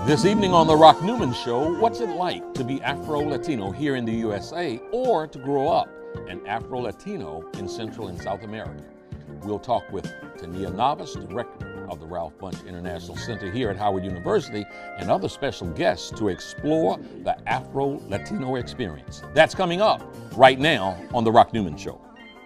This evening on the Rock Newman Show, what's it like to be Afro-Latino here in the USA or to grow up an Afro-Latino in Central and South America? We'll talk with Tonija Navas, director of the Ralph Bunche International Center here at Howard University, and other special guests to explore the Afro-Latino experience. That's coming up right now on the Rock Newman Show.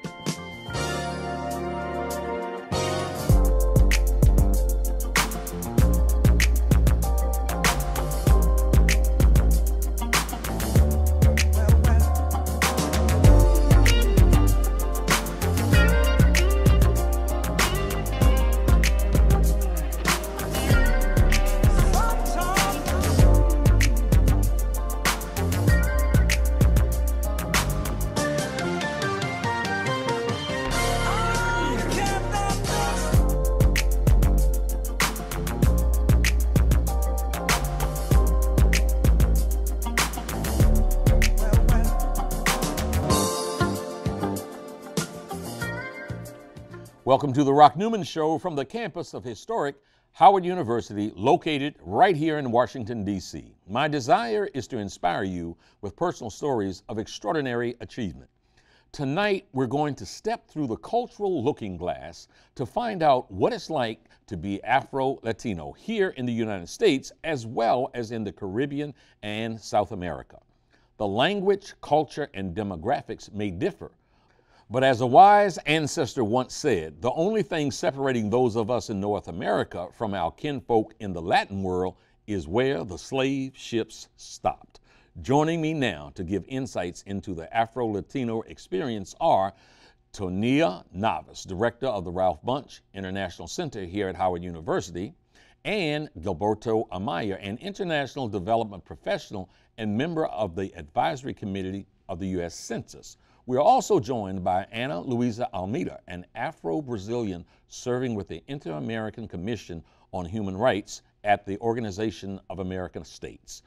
Welcome to the Rock Newman Show from the campus of historic Howard University, located right here in Washington, D.C. My desire is to inspire you with personal stories of extraordinary achievement. Tonight, we're going to step through the cultural looking glass to find out what it's like to be Afro-Latino here in the United States, as well as in the Caribbean and South America. The language, culture, and demographics may differ, but as a wise ancestor once said, the only thing separating those of us in North America from our kinfolk in the Latin world is where the slave ships stopped. Joining me now to give insights into the Afro-Latino experience are Tonija Navas, director of the Ralph Bunche International Center here at Howard University, and Gilberto Amaya, an international development professional and member of the advisory committee of the US Census. We are also joined by Luiza Almeida, an Afro-Brazilian serving with the Inter-American Commission on Human Rights at the Organization of American States.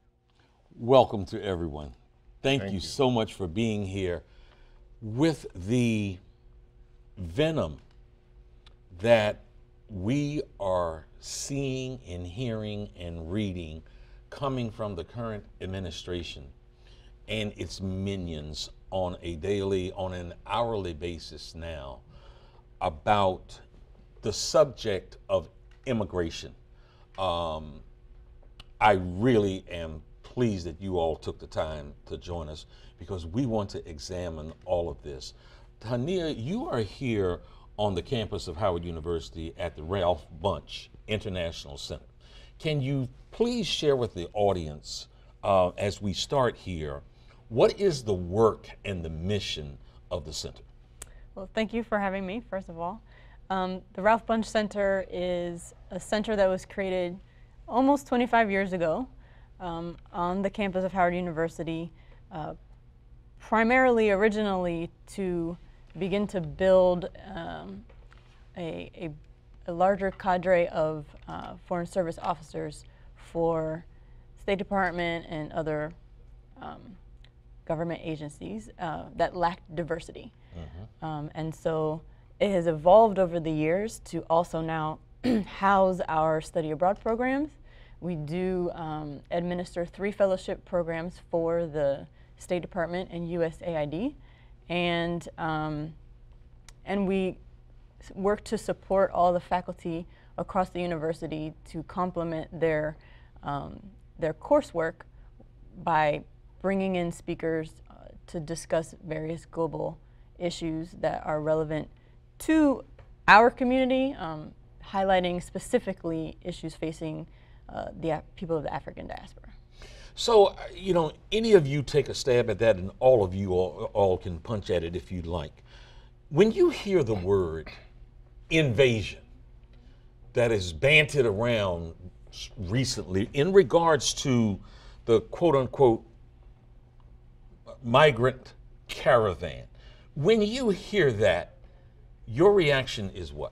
Welcome to everyone. Thank you so much for being here. With the venom that we are seeing and hearing and reading coming from the current administration and its minions on a daily, on an hourly basis now, about the subject of immigration. I really am pleased that you all took the time to join us because we want to examine all of this. Tonija, you are here on the campus of Howard University at the Ralph Bunche International Center. Can you please share with the audience, as we start here, what is the work and the mission of the center? Well, thank you for having me, first of all. The Ralph Bunche Center is a center that was created almost 25 years ago on the campus of Howard University, primarily originally to begin to build a larger cadre of Foreign Service officers for State Department and other government agencies that lacked diversity. And so it has evolved over the years to also now house our study abroad programs. We do administer 3 fellowship programs for the State Department and USAID, and we work to support all the faculty across the university to complement their coursework by bringing in speakers to discuss various global issues that are relevant to our community, highlighting specifically issues facing the people of the African diaspora. So, you know, any of you take a stab at that, and all of you all can punch at it if you'd like. When you hear the word invasion that is banted around recently in regards to the quote-unquote migrant caravan, when you hear that, your reaction is what?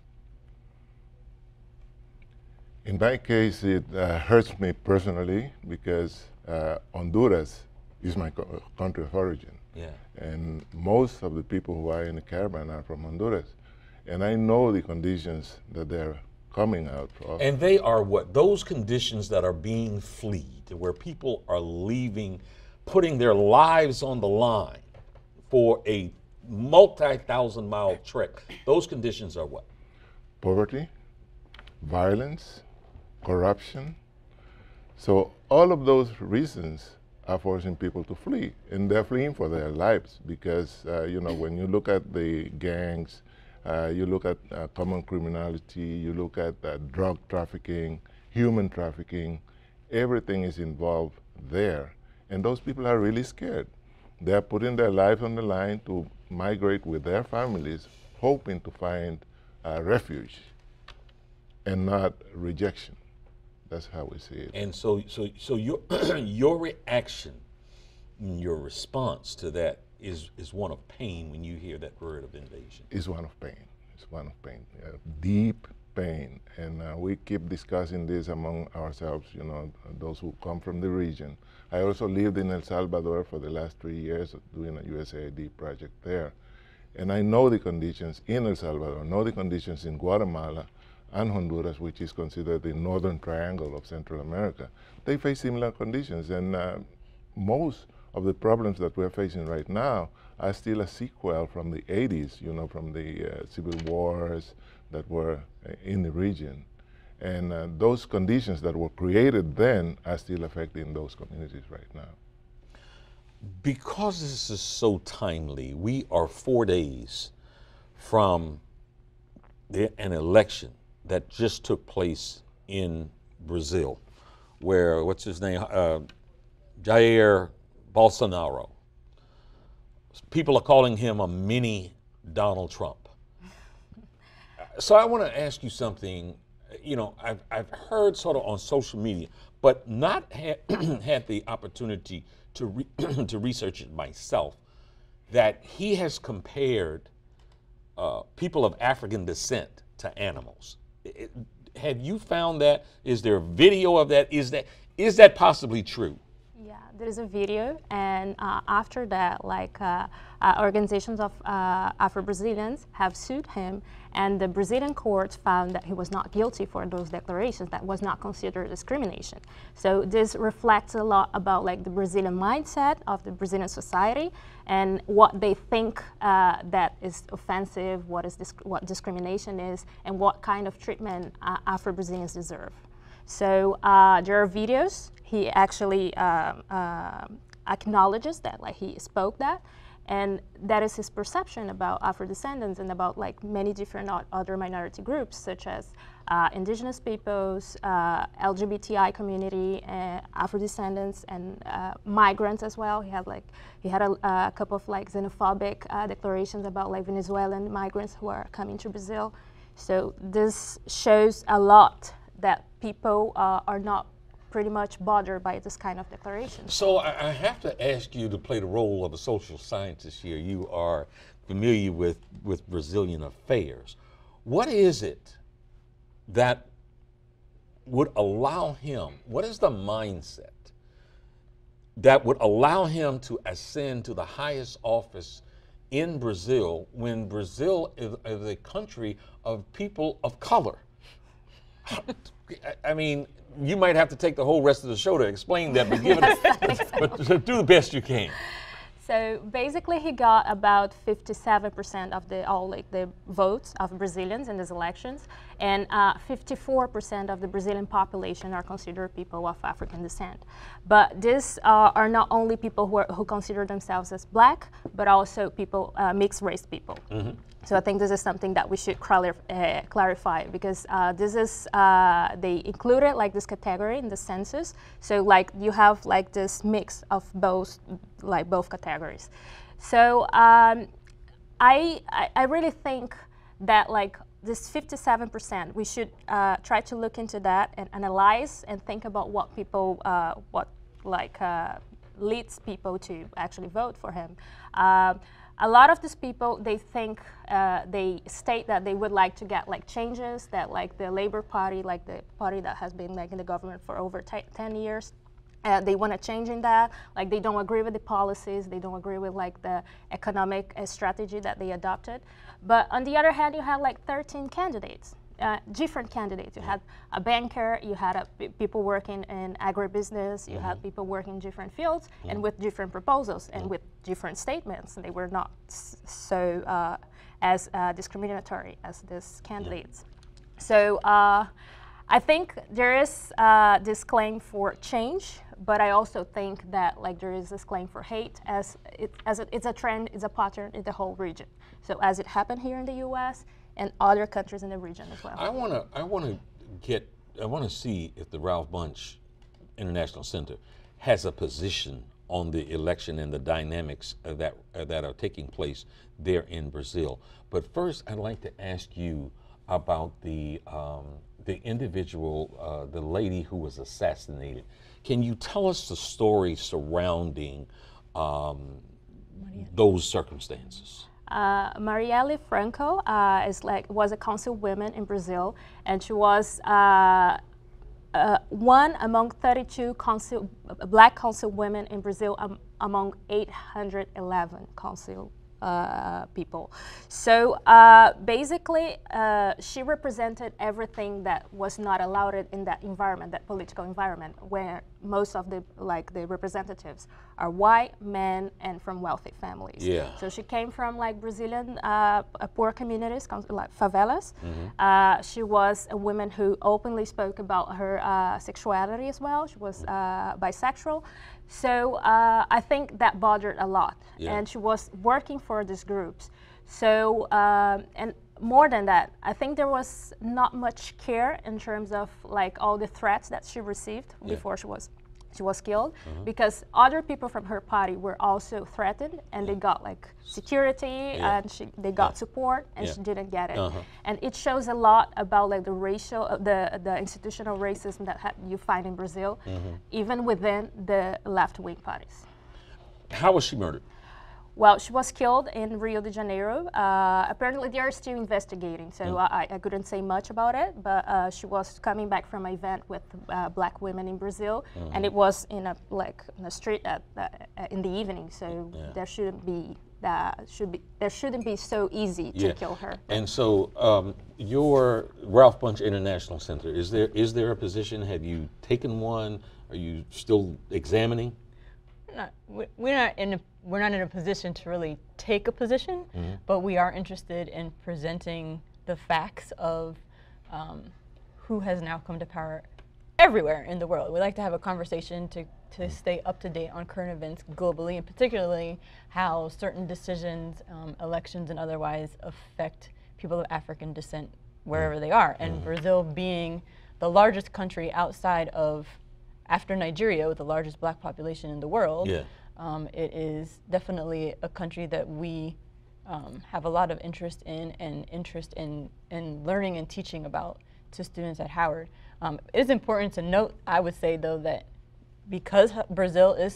In my case, it hurts me personally because Honduras is my country of origin. Yeah. And most of the people who are in the caravan are from Honduras. And I know the conditions that they're coming out of. And they are what? Those conditions that are being fleed, where people are leaving, putting their lives on the line for a multi-thousand-mile trek. Those conditions are what? Poverty, violence, corruption. So all of those reasons are forcing people to flee, and they're fleeing for their lives because, you know, when you look at the gangs, you look at common criminality, you look at drug trafficking, human trafficking, everything is involved there. And those people are really scared. They're putting their lives on the line to migrate with their families, hoping to find refuge and not rejection. That's how we see it. And so your your reaction, your response to that is one of pain when you hear that word of invasion. It's one of pain. It's one of pain, deep pain. And we keep discussing this among ourselves, you know, those who come from the region. I also lived in El Salvador for the last 3 years doing a USAID project there. And I know the conditions in El Salvador, know the conditions in Guatemala and Honduras, which is considered the northern triangle of Central America. They face similar conditions, and most of the problems that we're facing right now are still a sequel from the 80s, you know, from the civil wars that were in the region. And those conditions that were created then are still affecting those communities right now. Because this is so timely, we are 4 days from an election that just took place in Brazil, where, what's his name, Jair Bolsonaro. People are calling him a mini Donald Trump. So I want to ask you something. You know, I've heard sort of on social media, but not had the opportunity to to research it myself, that he has compared people of African descent to animals. Have you found that? Is there a video of that? Is that possibly true? Yeah, there is a video, and after that, like organizations of Afro-Brazilians have sued him, and the Brazilian courts found that he was not guilty for those declarations. That was not considered discrimination. So this reflects a lot about like the Brazilian mindset of the Brazilian society and what they think that is offensive, what discrimination is, and what kind of treatment Afro-Brazilians deserve. So there are videos. He actually acknowledges that, like he spoke that, and that is his perception about Afro-descendants and about like many different other minority groups, such as indigenous peoples, LGBTI community, Afro-descendants, and migrants as well. He had a couple of like xenophobic declarations about like Venezuelan migrants who are coming to Brazil. So this shows a lot that people are not pretty much bothered by this kind of declaration. So I have to ask you to play the role of a social scientist here. You are familiar with Brazilian affairs. What is it that would allow him, what is the mindset that would allow him to ascend to the highest office in Brazil when Brazil is a country of people of color? I mean, you might have to take the whole rest of the show to explain that, but do the best you can. So basically, he got about 57% of the votes of Brazilians in these elections, and 54% of the Brazilian population are considered people of African descent. But these are not only people who consider themselves as black, but also people, mixed race people. Mm-hmm. So I think this is something that we should clarify, because this is, they included like this category in the census. So like you have like this mix of both categories. So I really think that like this 57%, we should try to look into that and analyze and think about what people, leads people to actually vote for him. A lot of these people, they think, they state that they would like to get like changes, that like the Labor Party, like the party that has been like in the government for over 10 years, they want to change in that. Like they don't agree with the policies, they don't agree with like the economic strategy that they adopted. But on the other hand, you have like 13 candidates. different candidates. You had a banker, you had people working in agribusiness, you had people working in different fields and with different proposals and with different statements. And they were not so as discriminatory as these candidates. So I think there is this claim for change, but I also think that like there is this claim for hate it's a trend, it's a pattern in the whole region. So as it happened here in the U.S. and other countries in the region as well. I want to see if the Ralph Bunche International Center has a position on the election and the dynamics that are taking place there in Brazil. But first, I'd like to ask you about the individual, the lady who was assassinated. Can you tell us the story surrounding those circumstances? Marielle Franco was a councilwoman in Brazil, and she was one among 32 black councilwomen in Brazil among 811 council people. So basically, she represented everything that was not allowed in that environment, that political environment, where most of the representatives are white men and from wealthy families. Yeah. So she came from like Brazilian poor communities, like favelas. She was a woman who openly spoke about her sexuality as well. She was bisexual. So I think that bothered a lot. Yeah. And she was working for these groups. So, and more than that, I think there was not much care in terms of like all the threats that she received before she was killed, because other people from her party were also threatened, and they got like security and they got support, and she didn't get it. And it shows a lot about like the racial, the institutional racism that you find in Brazil, even within the left-wing parties. How was she murdered? Well, she was killed in Rio de Janeiro. Apparently, they are still investigating, so I couldn't say much about it. But she was coming back from an event with black women in Brazil, and it was in a street in the evening. So there shouldn't be so easy to kill her. And so, your Ralph Bunche International Center, is there a position? Have you taken one? Are you still examining? We're not in a position to really take a position, but we are interested in presenting the facts of who has now come to power everywhere in the world. We like to have a conversation to stay up to date on current events globally, and particularly how certain decisions, elections and otherwise, affect people of African descent wherever they are. And Brazil being the largest country after Nigeria, with the largest black population in the world, it is definitely a country that we have a lot of interest in, and interest in learning and teaching about to students at Howard. It is important to note, I would say though, that because Brazil is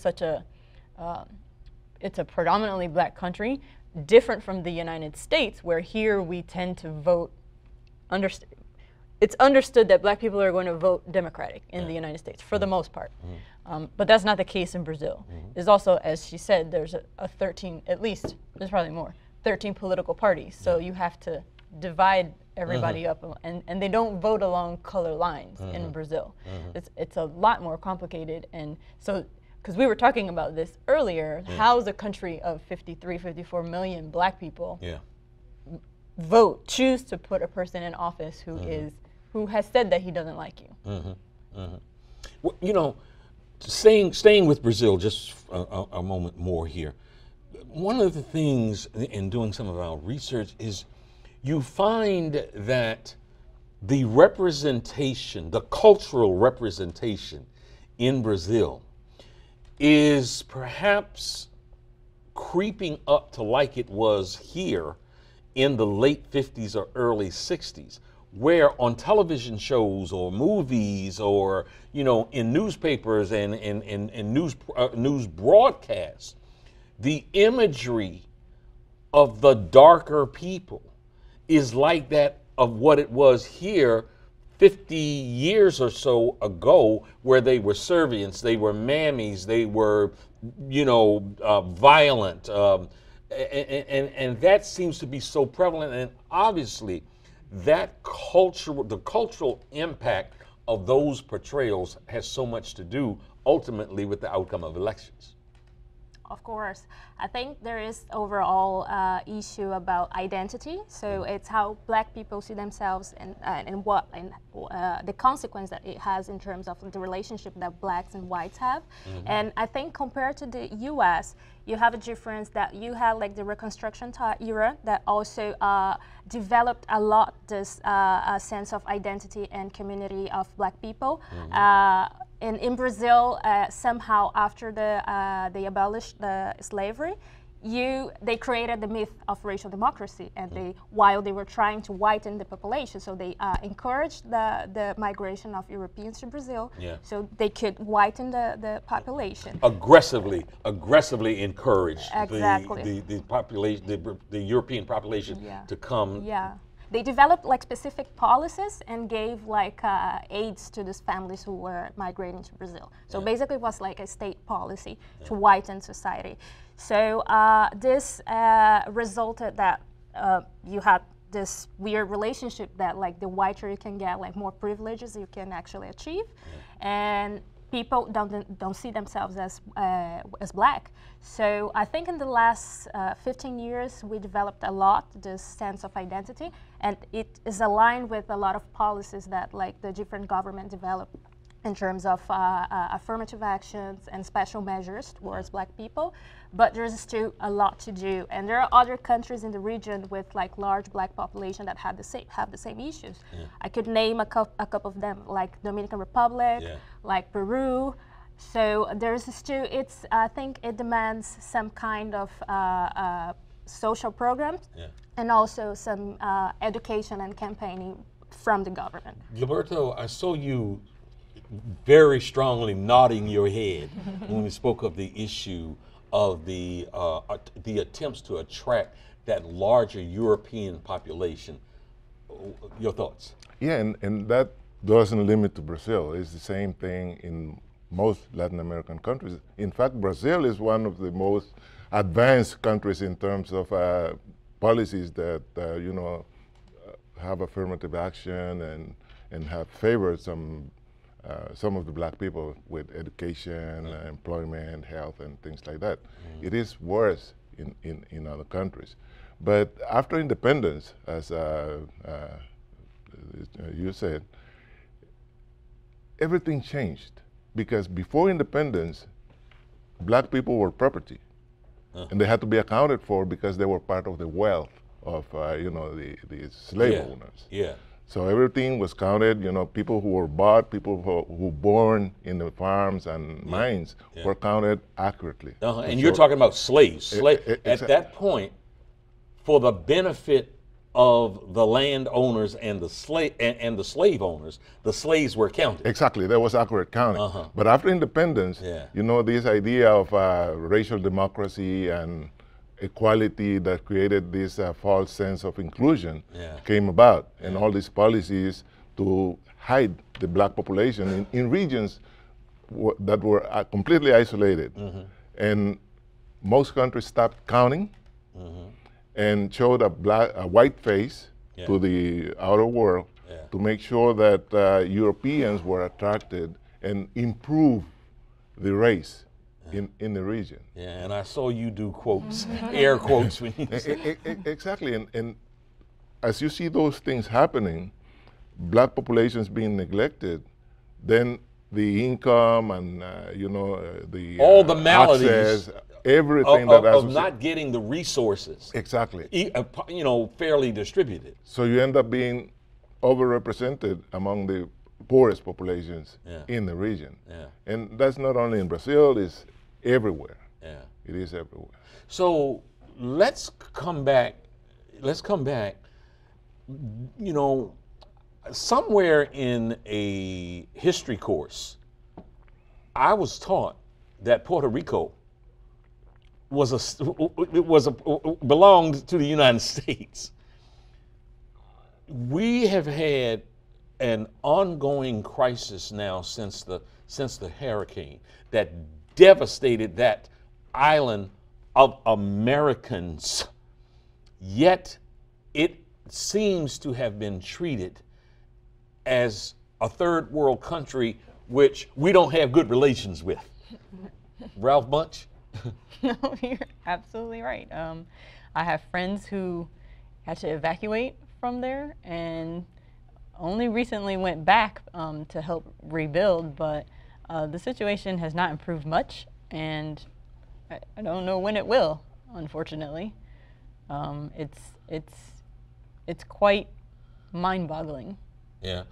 it's a predominantly black country, different from the United States, where here we tend to vote, it's understood that black people are going to vote Democratic in the United States, for the most part. But that's not the case in Brazil. There's also, as she said, there's a 13, at least, there's probably more, 13 political parties. So you have to divide everybody up, and they don't vote along color lines in Brazil. It's a lot more complicated. And so, because we were talking about this earlier, how is a country of 53, 54 million black people choose to put a person in office who has said that he doesn't like you? Well, you know, staying with Brazil just a moment more here, one of the things in doing some of our research is you find that the representation, the cultural representation in Brazil is perhaps creeping up to like it was here in the late 50s or early 60s, where on television shows or movies or, you know, in newspapers and news broadcasts, the imagery of the darker people is like that of what it was here 50 years or so ago, where they were servients, they were mammies, they were, you know, violent, and that seems to be so prevalent. And obviously that the cultural impact of those portrayals has so much to do ultimately with the outcome of elections. Of course. I think there is overall issue about identity. So it's how Black people see themselves and the consequence that it has in terms of the relationship that Blacks and Whites have. And I think compared to the US, you have a difference that you had like the Reconstruction era that also developed a lot this sense of identity and community of Black people. In Brazil, somehow after they abolished the slavery, they created the myth of racial democracy, and while they were trying to whiten the population, so they encouraged the migration of Europeans to Brazil, so they could whiten the population. Aggressively encouraged exactly. the population, the European population to come. They developed like specific policies and gave like aids to these families who were migrating to Brazil. So basically it was like a state policy to whiten society. So this resulted that you had this weird relationship that like the whiter you can get, like more privileges you can actually achieve. And people don't see themselves as Black. So I think in the last 15 years, we developed a lot this sense of identity, and it is aligned with a lot of policies that like the different government developed in terms of affirmative actions and special measures towards Black people. But there's still a lot to do, and there are other countries in the region with like large Black population that have the same issues. I could name a couple of them, like Dominican Republic, like Peru. So there's still, I think it demands some kind of social programs and also some education and campaigning from the government. Gilberto, I saw you very strongly nodding your head when we spoke of the issue of the attempts to attract that larger European population. Your thoughts? Yeah, and that doesn't limit to Brazil. It's the same thing in most Latin American countries. In fact, Brazil is one of the most advanced countries in terms of policies that have affirmative action and have favored some of the Black people with education, employment, health, and things like that. It is worse in other countries. But after independence, as you said, everything changed. Because before independence, Black people were property. And they had to be accounted for because they were part of the wealth of the slave owners. So everything was counted, people who were bought, people who born in the farms and mines were counted accurately. And you're talking about slaves. At that point, for the benefit of the landowners and the slave owners, the slaves were counted. Exactly, that was accurate counting. But after independence, this idea of racial democracy and equality that created this false sense of inclusion came about, and all these policies to hide the Black population in regions that were completely isolated. And most countries stopped counting and showed a white face to the outer world to make sure that Europeans were attracted and improve the race in the region. And I saw you do quotes, air quotes when you said. Exactly, and as you see those things happening, Black populations being neglected, then the income and all the maladies, access, everything of not getting the resources fairly distributed. So you end up being overrepresented among the poorest populations in the region. And that's not only in Brazil, it's everywhere. It is everywhere. So let's come back, somewhere in a history course, I was taught that Puerto Rico belonged to the United States. We have had an ongoing crisis now since the hurricane that devastated that island of Americans. Yet it seems to have been treated as a third world country which we don't have good relations with. Ralph Bunche? No, you're absolutely right. I have friends who had to evacuate from there and only recently went back to help rebuild, but the situation has not improved much, and I don't know when it will, unfortunately. It's quite mind-boggling. Yeah.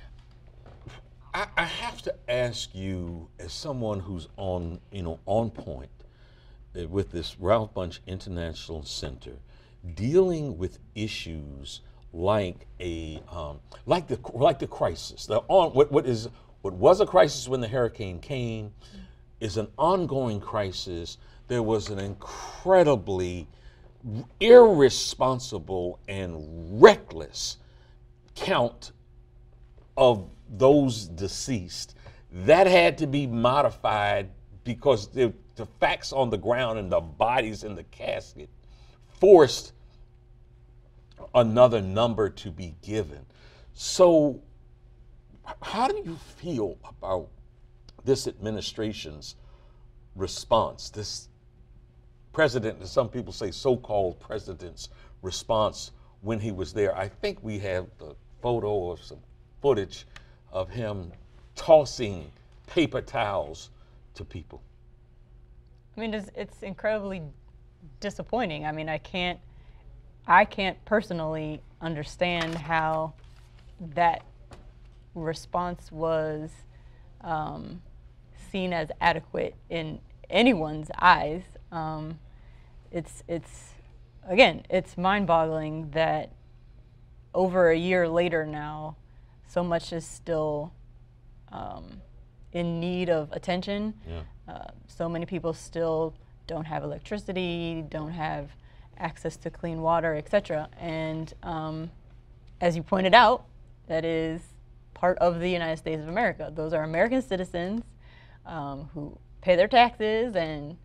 I have to ask you, as someone who's on point with this Ralph Bunche International Center, dealing with issues like the crisis, what was a crisis when the hurricane came, is an ongoing crisis. There was an incredibly irresponsible and reckless count of those deceased. That had to be modified because the facts on the ground and the bodies in the casket forced another number to be given. So how do you feel about this administration's response, this president, some people say so-called president's response when he was there? I think we have the photo or some footage of him tossing paper towels to people. I mean, it's incredibly disappointing. I mean, I can't personally understand how that response was seen as adequate in anyone's eyes. It's mind-boggling that over a year later now, so much is still in need of attention. Yeah. So many people still don't have electricity, don't have access to clean water, etc. And as you pointed out, that is part of the United States of America. Those are American citizens who pay their taxes and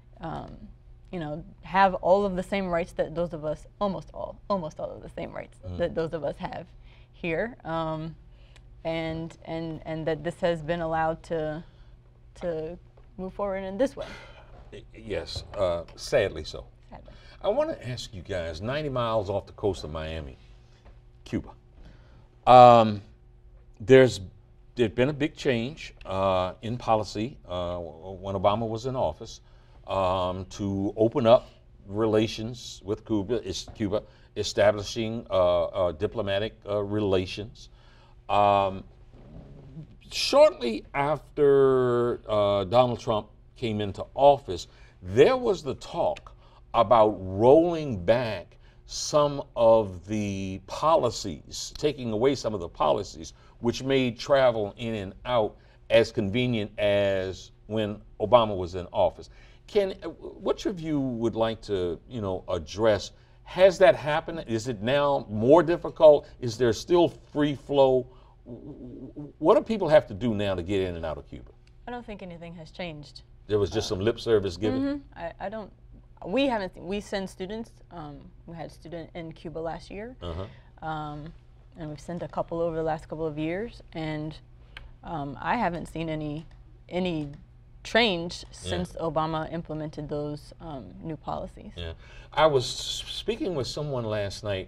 have all of the same rights that those of us, almost all of the same rights that those of us have here, and that this has been allowed to move forward in this way. Yes, sadly so. Sadly. I want to ask you guys, 90 miles off the coast of Miami, Cuba. There's been a big change in policy when Obama was in office to open up relations with Cuba, establishing diplomatic relations. Shortly after Donald Trump came into office, there was the talk about rolling back some of the policies, taking away some of the policies which made travel in and out as convenient as when Obama was in office. Which of you would like to, address? Has that happened? Is it now more difficult? Is there still free flow? What do people have to do now to get in and out of Cuba? I don't think anything has changed. There was just some lip service given? I don't. We haven't. We send students. We had a student in Cuba last year, and we've sent a couple over the last couple of years, and I haven't seen any change since Obama implemented those new policies. Yeah, I was speaking with someone last night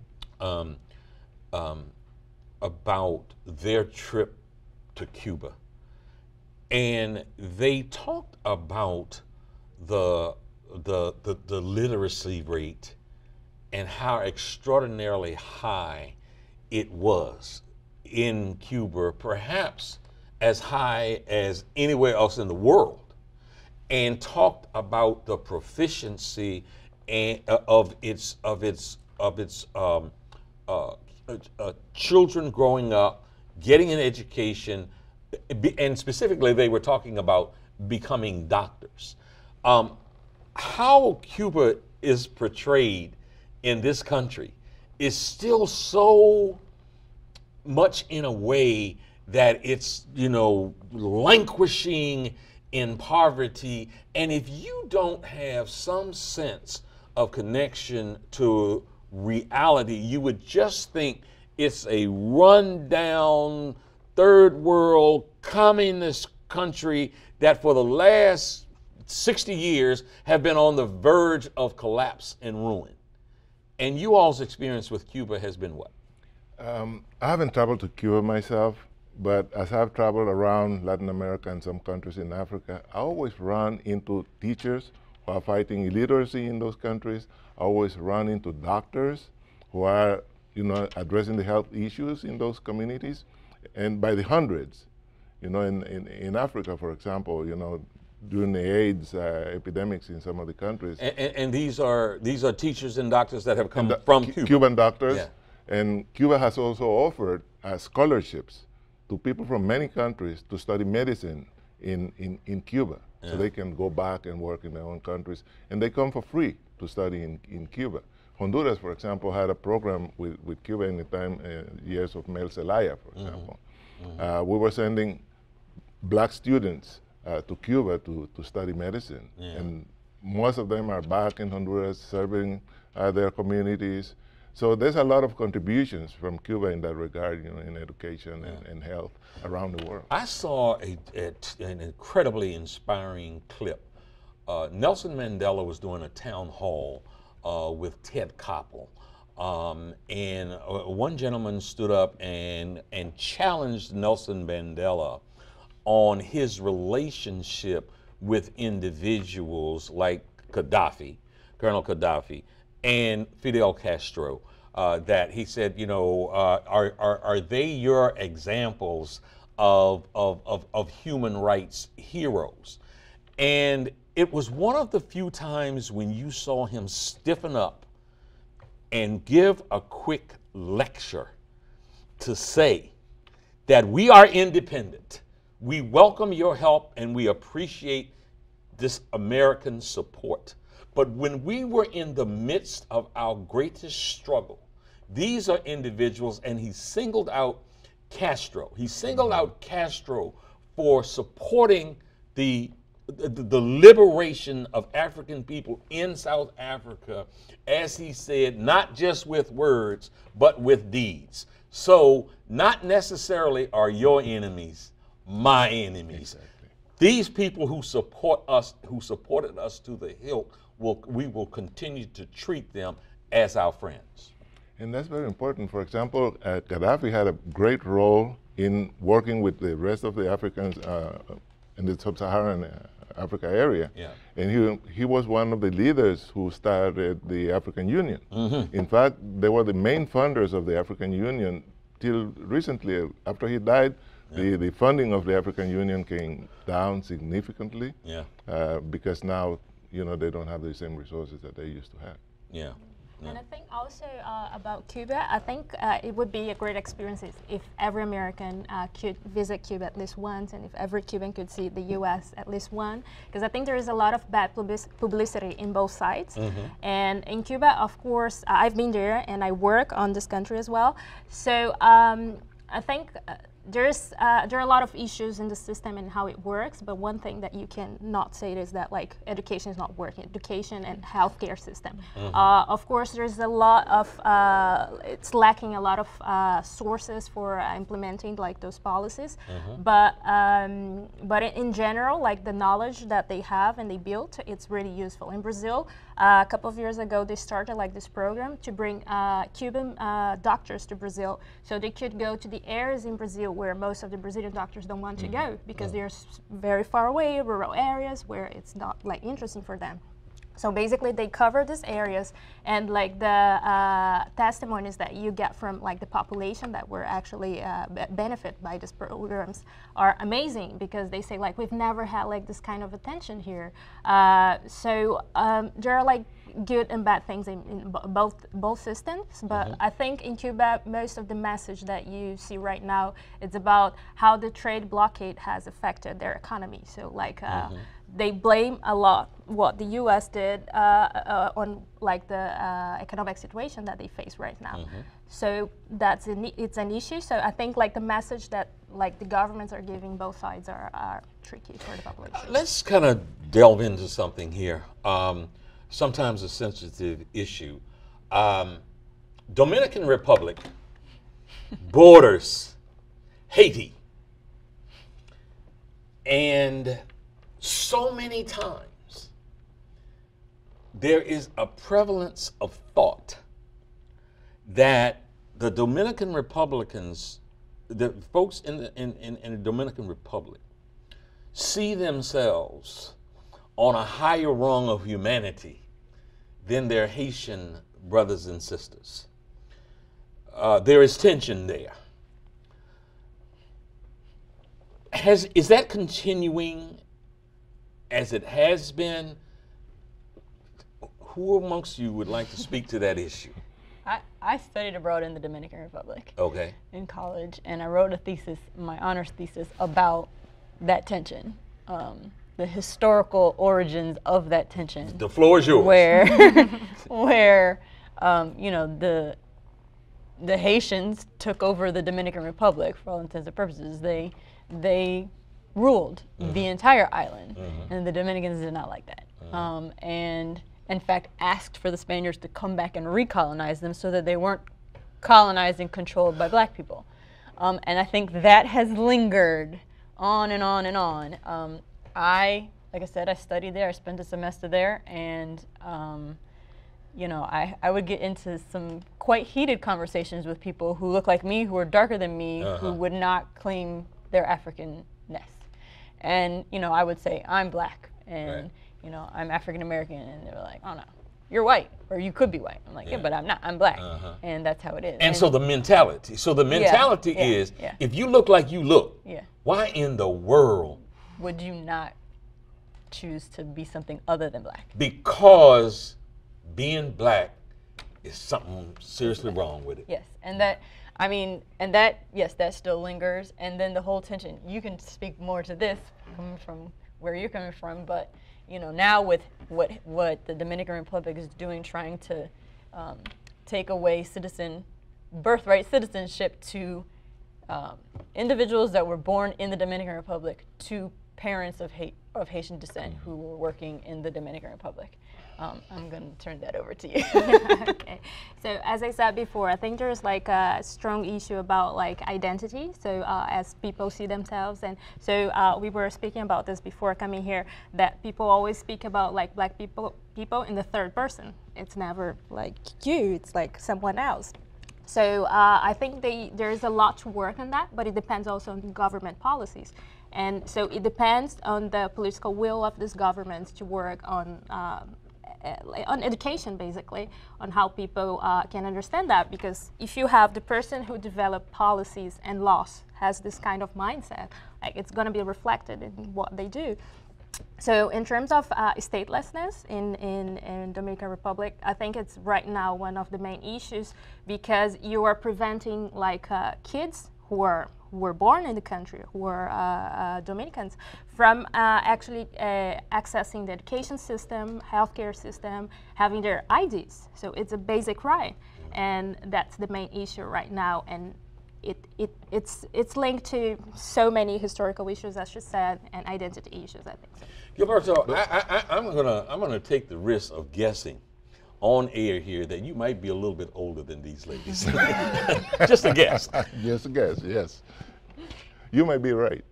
about their trip to Cuba, and they talked about the literacy rate and how extraordinarily high it was in Cuba, perhaps as high as anywhere else in the world, and talked about the proficiency of its children growing up, getting an education, and specifically they were talking about becoming doctors. How Cuba is portrayed in this country is still so much in a way that it's, languishing in poverty. And if you don't have some sense of connection to reality, you would just think it's a rundown, third world, communist country that for the last 60 years have been on the verge of collapse and ruin. And you all's experience with Cuba has been what? I haven't traveled to Cuba myself, but as I've traveled around Latin America and some countries in Africa, I always run into teachers who are fighting illiteracy in those countries. I always run into doctors who are, addressing the health issues in those communities, and by the hundreds. In Africa, for example, during the AIDS epidemics in some of the countries. And these are teachers and doctors that have come from Cuba. Cuban doctors. Yeah. And Cuba has also offered scholarships to people from many countries to study medicine in Cuba. Yeah. So they can go back and work in their own countries. And they come for free to study in Cuba. Honduras, for example, had a program with Cuba in the years of Mel Zelaya, for example. We were sending black students to Cuba to study medicine. Yeah. And most of them are back in Honduras serving their communities. So there's a lot of contributions from Cuba in that regard, in education and health around the world. I saw an incredibly inspiring clip. Nelson Mandela was doing a town hall with Ted Koppel. And one gentleman stood up and challenged Nelson Mandela on his relationship with individuals like Gaddafi, Colonel Gaddafi, and Fidel Castro, that he said, are they your examples of human rights heroes? And it was one of the few times when you saw him stiffen up and give a quick lecture to say that we are independent. We welcome your help and we appreciate this American support. But when we were in the midst of our greatest struggle, these are individuals, and he singled out Castro. He singled out Castro for supporting the liberation of African people in South Africa, as he said, not just with words, but with deeds. So not necessarily are your enemies my enemies. Exactly. These people who support us, who supported us to the hilt, we will continue to treat them as our friends. And that's very important. For example, Gaddafi had a great role in working with the rest of the Africans in the sub-Saharan Africa area. Yeah. And he was one of the leaders who started the African Union. Mm-hmm. In fact, they were the main funders of the African Union till recently. After he died, the funding of the African Union came down significantly. Yeah. Because now, they don't have the same resources that they used to have. Yeah. And I think also about Cuba, I think it would be a great experience if every American could visit Cuba at least once, and if every Cuban could see the U.S. at least once, because I think there is a lot of bad publicity in both sides. Mm-hmm. And in Cuba, of course, I've been there and I work on this country as well. So I think there are a lot of issues in the system and how it works, but one thing that you cannot say is that education is not working, education and healthcare system. Mm-hmm. Of course, there's a lot of, it's lacking a lot of sources for implementing those policies, mm-hmm. But in general, the knowledge that they have and they built, it's really useful. In Brazil, a couple of years ago, they started this program to bring Cuban doctors to Brazil, so they could go to the areas in Brazil where most of the Brazilian doctors don't want to go because they're very far away, rural areas where it's not interesting for them. So basically they cover these areas, and the testimonies that you get from the population that were actually benefit by these programs are amazing, because they say we've never had this kind of attention here. So there are good and bad things in both systems, but mm-hmm. I think in Cuba most of the message that you see right now is about how the trade blockade has affected their economy. So mm-hmm. They blame a lot what the U.S. did on the economic situation that they face right now. Mm-hmm. So it's an issue. So I think the message that the governments are giving both sides are tricky for the population. Let's kind of delve into something here. Sometimes a sensitive issue. Dominican Republic borders Haiti. And so many times there is a prevalence of thought that the Dominican Republicans, the folks in the Dominican Republic, see themselves on a higher rung of humanity than their Haitian brothers and sisters. There is tension there. Is that continuing as it has been? Who amongst you would like to speak to that issue? I studied abroad in the Dominican Republic. Okay. In college, and I wrote a thesis, my honors thesis, about that tension, the historical origins of that tension. The floor is yours. Where you know, the Haitians took over the Dominican Republic for all intents and purposes. They ruled the entire island, and the Dominicans did not like that. And in fact, asked for the Spaniards to come back and recolonize them so that they weren't colonized and controlled by black people. And I think that has lingered on and on and on. Like I said, I studied there. I spent a semester there, and you know, I would get into some quite heated conversations with people who look like me, who are darker than me, who would not claim their African-ness. And you know, I would say, I'm black, and you know, I'm African American, and they were like, oh no, you're white, or you could be white. I'm like, yeah, but I'm not, I'm black. And that's how it is. And so the mentality, is, if you look like you look, why in the world would you not choose to be something other than black? Because being black is something seriously wrong with it. Yes, and that, I mean, and that, yes, that still lingers. And then the whole tension, you can speak more to this coming from where you're coming from, but you know, now with what the Dominican Republic is doing, trying to take away birthright citizenship to individuals that were born in the Dominican Republic to parents of Haitian descent who were working in the Dominican Republic. I'm going to turn that over to you. Okay. So as I said before, I think there's like a strong issue about like identity. So as people see themselves, and so we were speaking about this before coming here, that people always speak about like black people in the third person. It's never like you, it's like someone else. So I think there's a lot to work on that, but it depends also on government policies. And so it depends on the political will of this government to work on education, basically, on how people can understand that. Because if you have the person who developed policies and laws has this kind of mindset, like, it's going to be reflected in what they do. So in terms of statelessness in Dominican Republic, I think it's right now one of the main issues, because you are preventing like kids who were born in the country, who are Dominicans, from actually accessing the education system, healthcare system, having their IDs. So it's a basic right, and that's the main issue right now. And it's linked to so many historical issues, as you said, and identity issues, I think. So. Gilberto, I'm gonna take the risk of guessing on air here that you might be a little bit older than these ladies. Just a guess. Just a guess, yes. You might be right.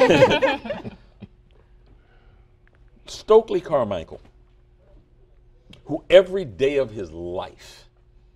Stokely Carmichael, who every day of his life,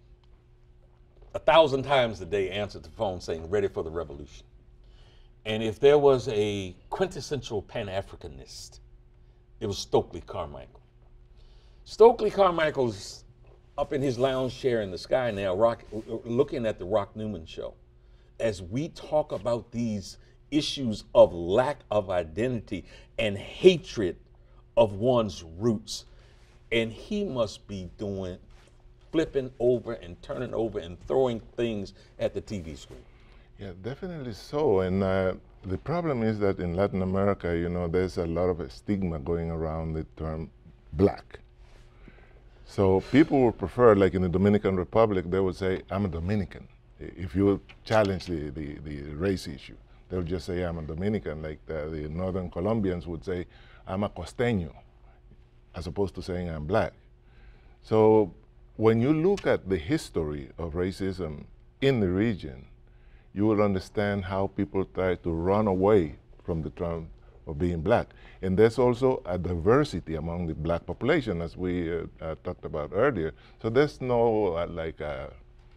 1,000 times a day, answered the phone saying, ready for the revolution. And if there was a quintessential Pan-Africanist, it was Stokely Carmichael. Stokely Carmichael's up in his lounge chair in the sky now, looking at the Rock Newman Show, as we talk about these issues of lack of identity and hatred of one's roots. And he must be flipping over and turning over and throwing things at the TV screen. Yeah, definitely so. And the problem is that in Latin America, you know, there's a lot of a stigma going around the term black. So people would prefer, like in the Dominican Republic, they would say, I'm a Dominican. If you challenge the race issue, they would just say, I'm a Dominican. Like the Northern Colombians would say, I'm a costeño, as opposed to saying I'm black. So when you look at the history of racism in the region, you will understand how people try to run away from the term of being black. And there's also a diversity among the black population, as we talked about earlier. So there's no like a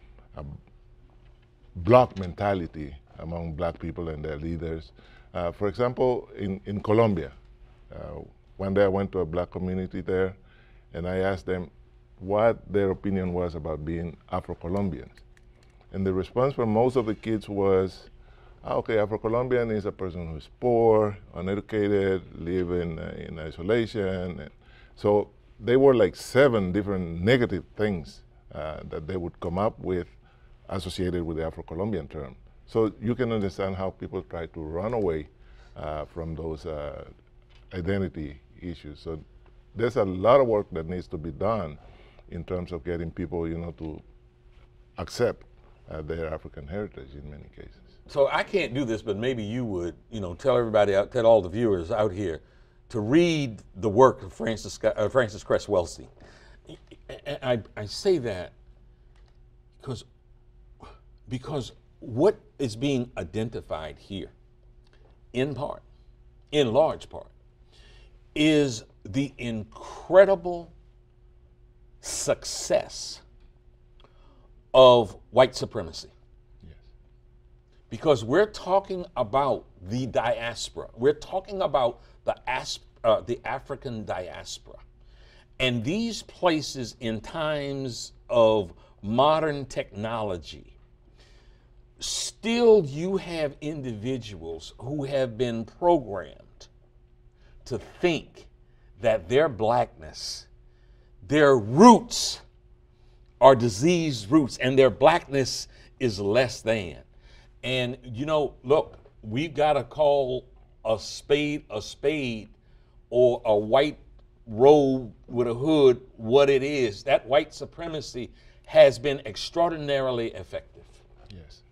block mentality among black people and their leaders. For example, in Colombia, one day I went to a black community there, and I asked them what their opinion was about being Afro-Colombians. And the response from most of the kids was, okay, Afro-Colombian is a person who's poor, uneducated, live in isolation. And so they were like 7 different negative things that they would come up with associated with the Afro-Colombian term. So you can understand how people try to run away from those identity issues. So there's a lot of work that needs to be done in terms of getting people, to accept their African heritage in many cases. So I can't do this, but maybe you would, tell everybody out, tell all the viewers out here to read the work of Frances Cress Welsing. And I say that because what is being identified here, in large part, is the incredible success of white supremacy. Yes. Because we're talking about the diaspora. We're talking about the African diaspora. And these places in times of modern technology, still you have individuals who have been programmed to think that their blackness, their roots are diseased roots, and their blackness is less than. And look, we've got to call a spade, or a white robe with a hood what it is. That white supremacy has been extraordinarily effective. Yes.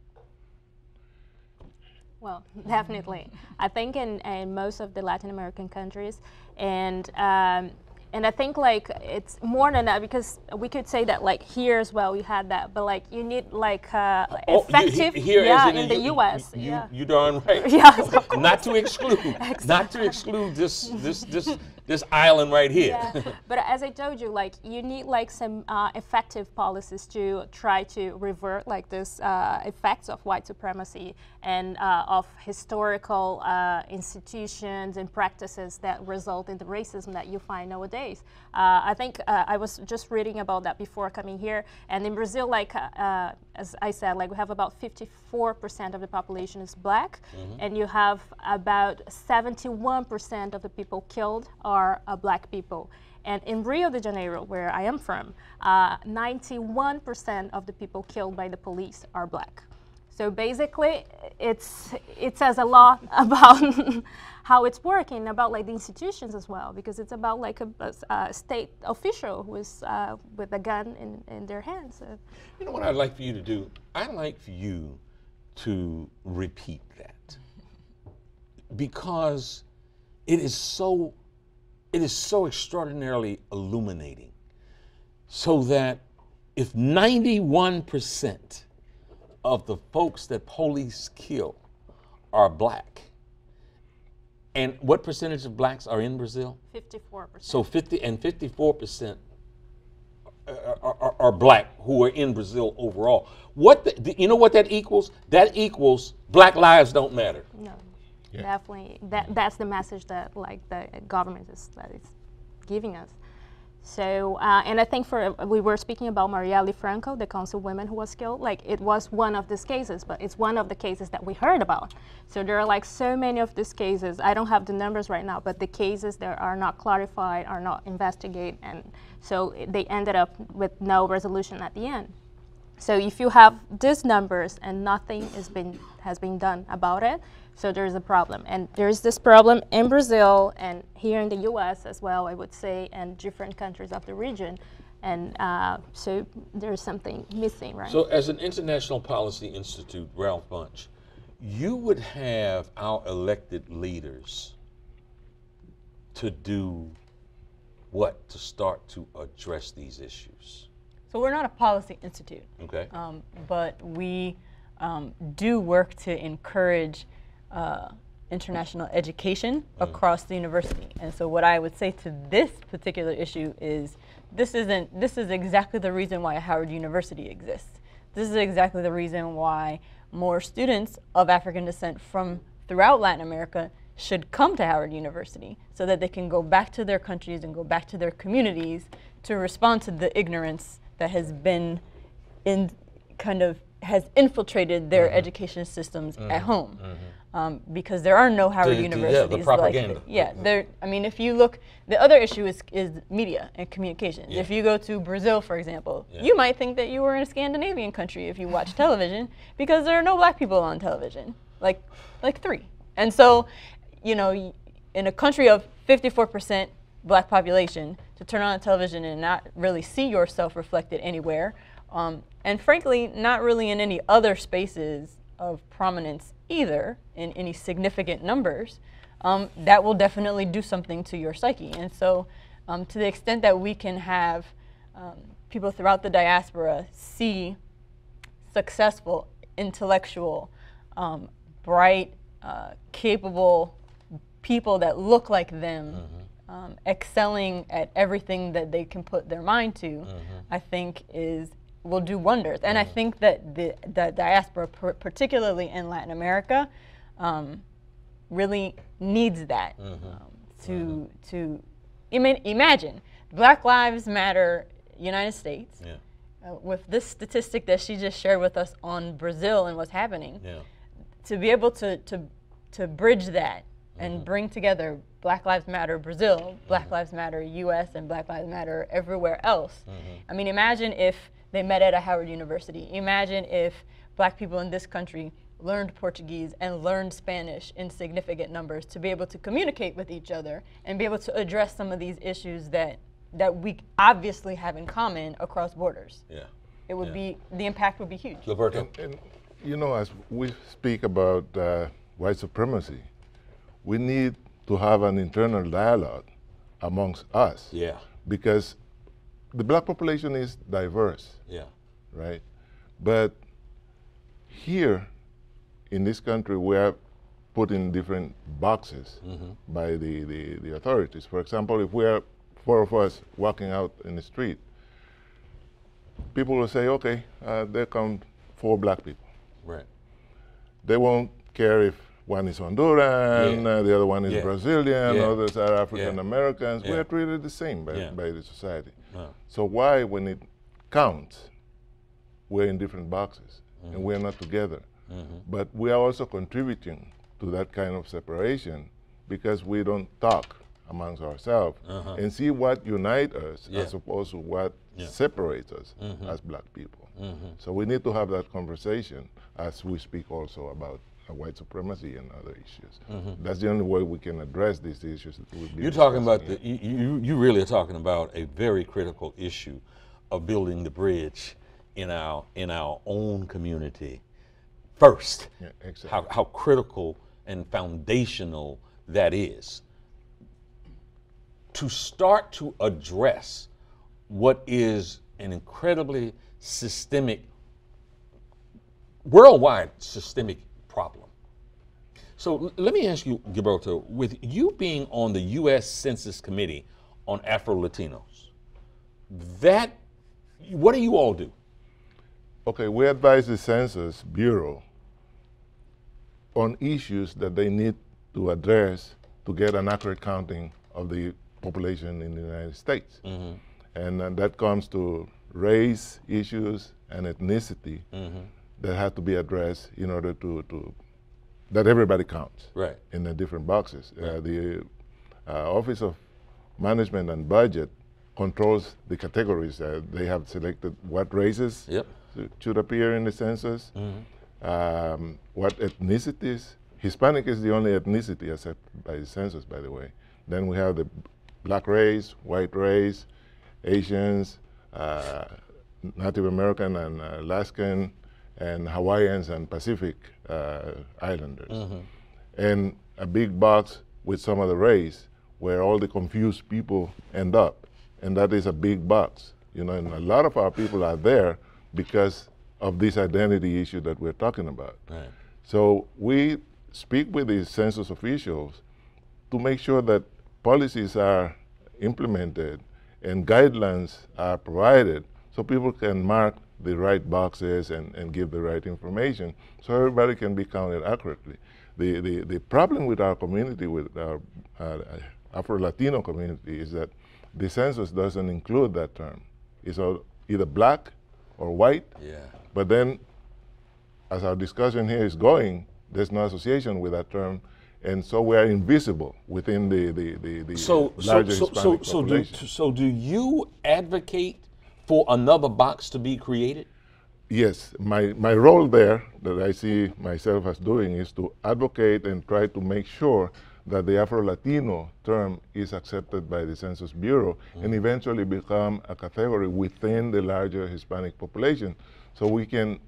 Well, definitely. I think in most of the Latin American countries, and I think like it's more than that, because we could say that like here as well we had that, but like you need like effective here in the U.S. You darn right. Yes, of course. Not to exclude this island right here. Yeah. But as I told you, like you need like some effective policies to try to revert like this effects of white supremacy and of historical institutions and practices that result in the racism that you find nowadays. I think I was just reading about that before coming here, and in Brazil, like as I said, like we have about 54% of the population is black, and you have about 71% of the people killed are black people. And in Rio de Janeiro, where I am from, 91% of the people killed by the police are black. So basically, it says a lot about how it's working, about like the institutions as well, because it's about like a state official who is with a gun in their hands. So. You know what I'd like for you to do? I'd like for you to repeat that, because it is so extraordinarily illuminating, so that if 91% of the folks that police kill are black, and what percentage of blacks are in Brazil? 54%. So 54% are black who are in Brazil overall. You know what that equals? That equals Black lives don't matter. No, Yeah. definitely. That's the message that like the government is giving us. So, and I think we were speaking about Marielle Franco, the councilwoman who was killed. Like, it was one of these cases, but it's one of the cases that we heard about. So there are like so many of these cases. I don't have the numbers right now, but the cases that are not clarified, are not investigated, and so they ended up with no resolution at the end. So if you have these numbers and nothing has been done about it, so there's a problem. And there's this problem in Brazil and here in the US as well, I would say, and different countries of the region. And so there's something missing, right? So as an International Policy Institute, Ralph Bunche, you would have our elected leaders to do what to start to address these issues? So we're not a policy institute. Okay. But we do work to encourage international education across the university. And so what I would say to this particular issue is this is exactly the reason why Howard University exists. This is exactly the reason why more students of African descent from throughout Latin America should come to Howard University so that they can go back to their countries and go back to their communities to respond to the ignorance that has been has infiltrated their education systems at home. Because there are no Howard universities. Yeah, the propaganda. I mean, if you look, the other issue is media and communications. Yeah. If you go to Brazil, for example, you might think that you were in a Scandinavian country if you watch television, because there are no black people on television, like 3. And so, you know, in a country of 54% black population, to turn on a television and not really see yourself reflected anywhere, and frankly, not really in any other spaces of prominence either, in any significant numbers, that will definitely do something to your psyche. And so to the extent that we can have people throughout the diaspora see successful, intellectual, bright, capable people that look like them, excelling at everything that they can put their mind to, I think will do wonders. And I think that the diaspora, particularly in Latin America, really needs that. Imagine Black Lives Matter, United States, with this statistic that she just shared with us on Brazil and what's happening, to be able to bridge that and bring together Black Lives Matter Brazil, Black Lives Matter US, and Black Lives Matter everywhere else. I mean, imagine if they met at a Howard University. Imagine if black people in this country learned Portuguese and learned Spanish in significant numbers to be able to communicate with each other and be able to address some of these issues that we obviously have in common across borders. It would be, the impact would be huge. Gilberto? And you know, as we speak about white supremacy, we need to have an internal dialogue amongst us. Because the black population is diverse, right? But here in this country, we are put in different boxes by the authorities. For example, if we are 4 of us walking out in the street, people will say, okay, there come 4 black people. They won't care if one is Honduran, the other one is Brazilian, others are African Americans. We are treated the same by the society. So why, when it counts, we're in different boxes and we're not together? But we are also contributing to that kind of separation because we don't talk amongst ourselves and see what unites us as opposed to what separates us as black people. So we need to have that conversation as we speak also about white supremacy and other issues. That's the only way we can address these issues. You're talking about you really are talking about a very critical issue of building the bridge in our own community first. Exactly. How critical and foundational that is. To start to address what is an incredibly systemic, worldwide systemic problem. So let me ask you, Gilberto, with you being on the US Census Committee on Afro Latinos, what do you all do? Okay, we advise the Census Bureau on issues that they need to address to get an accurate counting of the population in the United States. And that comes to race issues and ethnicity that have to be addressed in order that everybody counts in the different boxes. The Office of Management and Budget controls the categories. They have selected what races should appear in the census, what ethnicities. Hispanic is the only ethnicity accepted by the census, by the way. Then we have the black race, white race, Asians, Native American and Alaskan, and Hawaiians and Pacific Islanders. And a big box with some of the race where all the confused people end up. And that is a big box You know, and a lot of our people are there because of this identity issue that we're talking about. Right. So we speak with the census officials to make sure that policies are implemented and guidelines are provided so people can mark the right boxes and give the right information so everybody can be counted accurately. The problem with our community, with our Afro Latino community, is that the census doesn't include that term. It's either black or white, Yeah. but then as our discussion here is going, there's no association with that term, and so we are invisible within the larger Hispanic population. So do you advocate for another box to be created? Yes, my role there that I see myself as doing is to advocate and try to make sure that the Afro-Latino term is accepted by the Census Bureau and eventually become a category within the larger Hispanic population so we can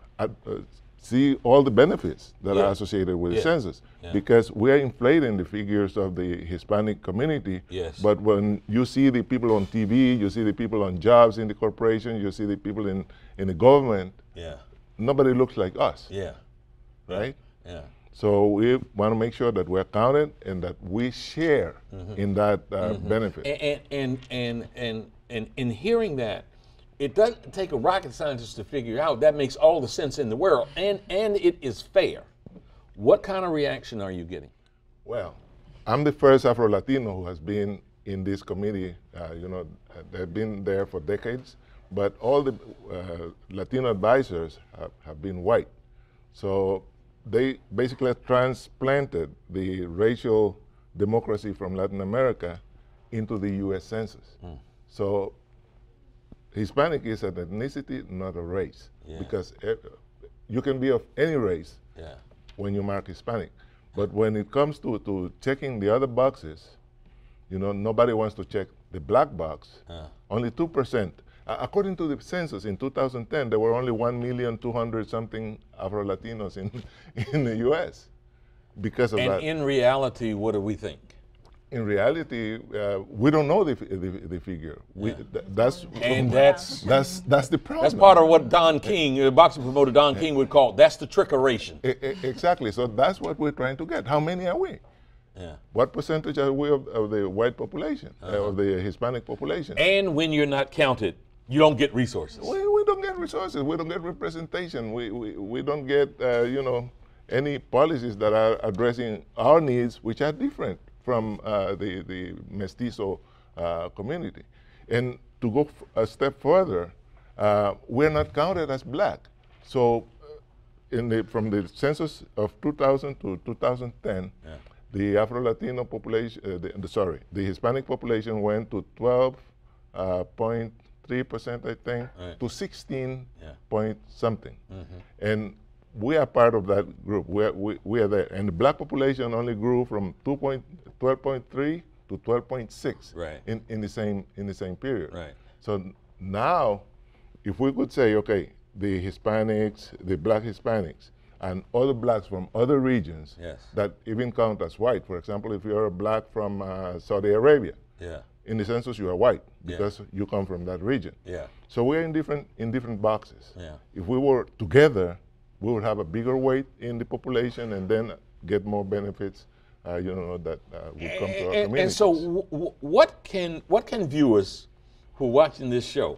see all the benefits that are associated with the census. Because we are inflating the figures of the Hispanic community, but when you see the people on TV, you see the people on jobs in the corporation, you see the people in the government, nobody looks like us, right? Yeah. So we want to make sure that we're counted and that we share in that benefit. And in hearing that, it doesn't take a rocket scientist to figure out. That makes all the sense in the world, and it is fair. What kind of reaction are you getting? Well, I'm the first Afro-Latino who has been in this committee. You know, they've been there for decades, but all the Latino advisors have been white. So they basically transplanted the racial democracy from Latin America into the US Census. So Hispanic is an ethnicity, not a race, because you can be of any race when you mark Hispanic. But when it comes to checking the other boxes, you know, nobody wants to check the black box. Only 2%. According to the census in 2010, there were only 1,200,000-something Afro-Latinos in the U.S. because of that. And in reality, what do we think? In reality, we don't know the figure. That's the problem. That's part of what Don King, the boxing promoter Don King, would call that's the trickeration. Exactly. So that's what we're trying to get. How many are we? What percentage are we of the white population, of the Hispanic population? And when you're not counted, you don't get resources. We don't get resources. We don't get representation. We don't get you know, any policies that are addressing our needs, which are different from the mestizo community. And to go a step further, we're not counted as black. So from the census of 2000 to 2010, the Afro-Latino population, the Hispanic population went to 12.3%, I think, to 16 point something. And we are part of that group. We are there. And the black population only grew from 12.3 to 12.6 in the same period. So now, if we could say, okay, the Hispanics, the black Hispanics, and other blacks from other regions that even count as white. For example, if you're a black from Saudi Arabia, in the census you are white because you come from that region. So we're in different boxes. If we were together, we would have a bigger weight in the population and then get more benefits, you know, that would come to our community. And so, what can viewers who are watching this show?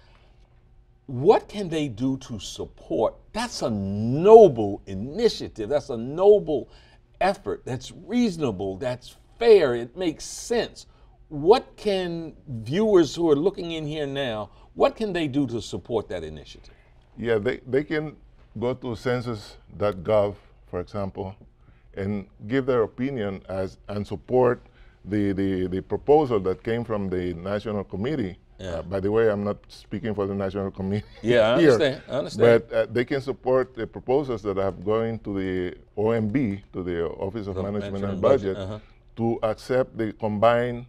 What can they do to support? That's a noble initiative. That's a noble effort. That's reasonable. That's fair. It makes sense. What can viewers who are looking in here now, what can they do to support that initiative? Yeah, they can go to census.gov, for example, and give their opinion and support the proposal that came from the National Committee. By the way, I'm not speaking for the National Committee I understand. I understand. But they can support the proposals that have going to the OMB, to the Office of Management and Budget, to accept the combined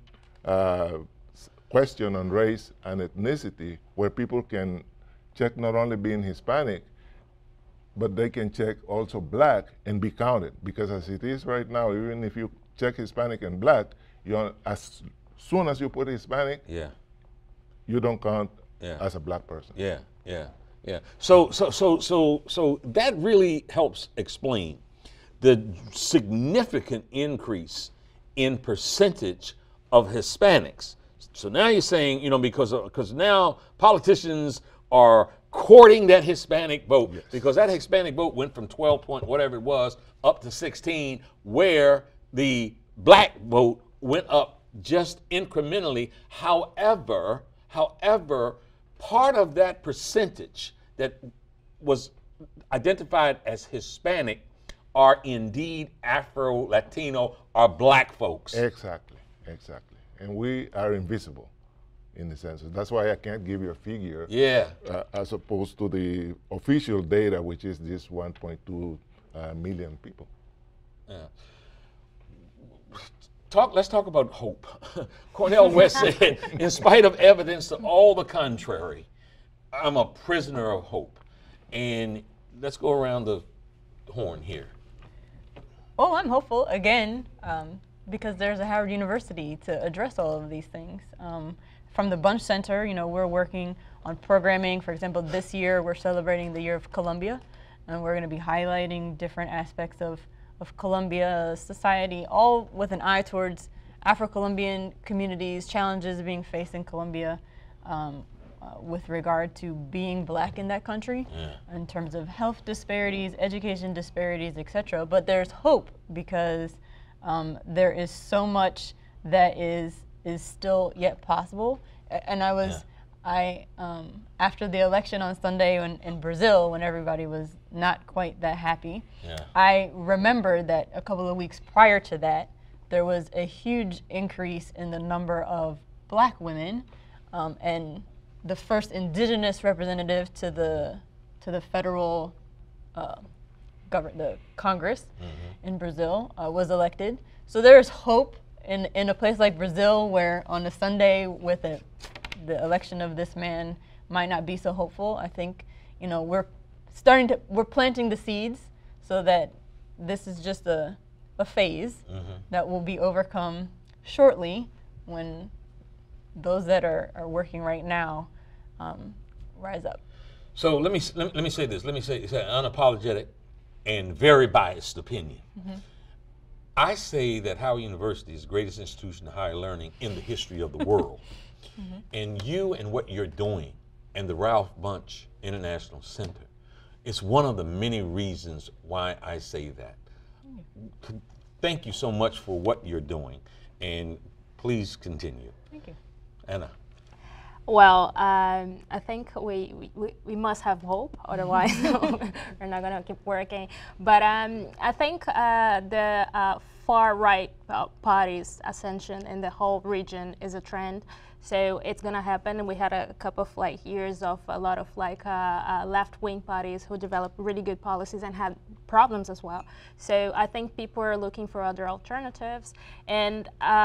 question on race and ethnicity, where people can check not only being Hispanic, but they can check also black and be counted. Because as it is right now, even if you check Hispanic and black, as soon as you put Hispanic, you don't count as a black person. Yeah, yeah, yeah. So that really helps explain the significant increase in percentage of Hispanics. So now you're saying, because now politicians are courting that Hispanic vote, because that Hispanic vote went from 12 point whatever it was up to 16, where the black vote went up just incrementally. However, part of that percentage that was identified as Hispanic are indeed Afro Latino or black folks. Exactly. And we are invisible in the census. That's why I can't give you a figure. Yeah. As opposed to the official data, which is this 1.2 million people. Yeah. Let's talk about hope. Cornel West said, in spite of evidence to all the contrary, I'm a prisoner of hope. And let's go around the horn here. Well, I'm hopeful, again, because there's a Howard University to address all of these things. From the Bunche Center, we're working on programming. For example, this year we're celebrating the Year of Columbia, and we're going to be highlighting different aspects of Columbia society, all with an eye towards Afro-Colombian communities, challenges being faced in Colombia with regard to being black in that country, in terms of health disparities, education disparities, etc. But there's hope, because there is so much that is still yet possible. And after the election on Sunday in Brazil, when everybody was not quite that happy, I remember that a couple of weeks prior to that, there was a huge increase in the number of black women, and the first indigenous representative to the federal the Congress in Brazil was elected. So there's hope in a place like Brazil, where on a Sunday with the election of this man might not be so hopeful. I think we're planting the seeds so that this is just a phase that will be overcome shortly, when those that are working right now rise up. So let me say this. Let me say an unapologetic and very biased opinion. I say that Howard University is the greatest institution of higher learning in the history of the world. And you and what you're doing and the Ralph Bunche International Center, it's one of the many reasons why I say that. Thank you so much for what you're doing, and please continue. Thank you. Anna. Well, I think we must have hope, otherwise we're not going to keep working. But I think the far-right party's ascension in the whole region is a trend. So it's going to happen, and we had a couple of years of a lot of left-wing parties who developed really good policies and had problems as well. So I think people are looking for other alternatives, and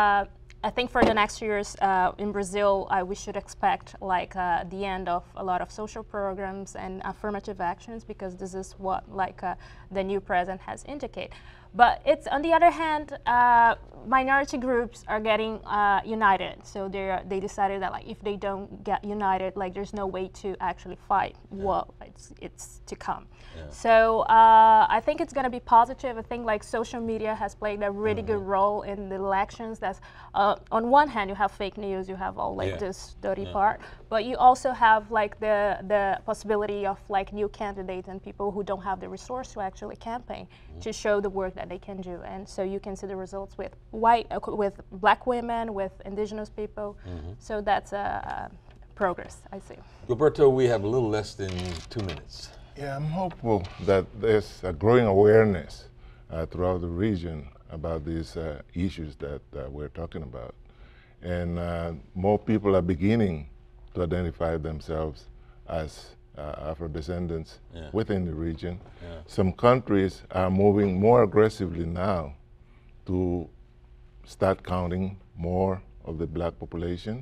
I think for the next years in Brazil, we should expect the end of a lot of social programs and affirmative actions, because this is what the new president has indicated. But it's, on the other hand, minority groups are getting united. So they decided that if they don't get united, there's no way to actually fight what it's to come. So I think it's going to be positive. I think social media has played a really good role in the elections. That's on one hand, you have fake news, you have all this dirty part, but you also have the possibility of new candidates and people who don't have the resource to actually campaign to show the work that they can do. And so you can see the results with with black women, with indigenous people. So that's progress, I see. Gilberto, we have a little less than 2 minutes. Yeah, I'm hopeful that there's a growing awareness throughout the region about these issues that we're talking about. And more people are beginning to identify themselves as Afro-descendants within the region. Some countries are moving more aggressively now to start counting more of the black population.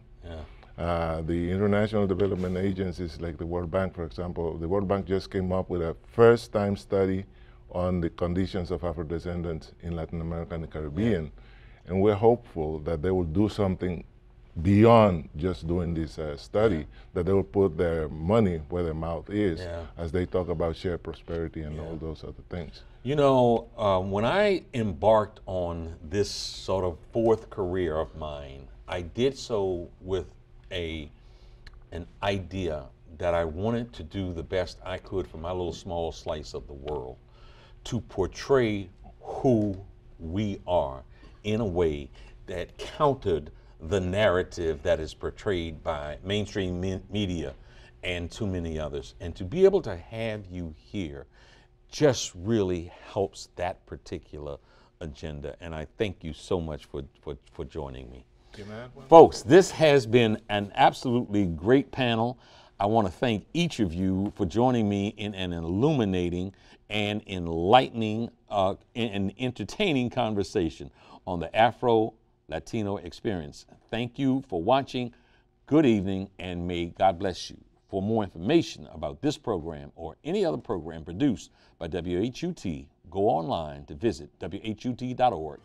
The international development agencies like the World Bank, for example, the World Bank just came up with a first-time study on the conditions of Afro-descendants in Latin America and the Caribbean. And we're hopeful that they will do something beyond just doing this study, that they will put their money where their mouth is as they talk about shared prosperity and all those other things. You know, when I embarked on this sort of fourth career of mine, I did so with an idea that I wanted to do the best I could for my little small slice of the world, to portray who we are in a way that countered the narrative that is portrayed by mainstream media and too many others. And to be able to have you here just really helps that particular agenda. And I thank you so much for joining me. Folks, this has been an absolutely great panel. I want to thank each of you for joining me in an illuminating and enlightening and entertaining conversation on the Afro Latino experience. Thank you for watching. Good evening, and may God bless you. For more information about this program or any other program produced by WHUT, go online to visit WHUT.org.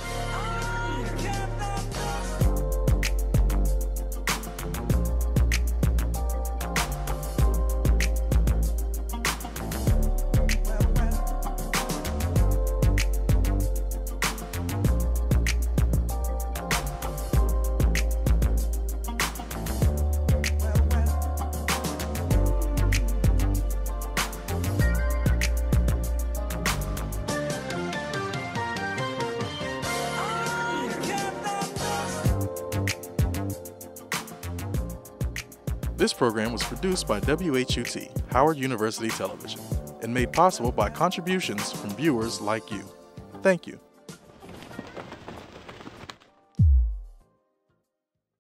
This program was produced by WHUT, Howard University Television, and made possible by contributions from viewers like you. Thank you.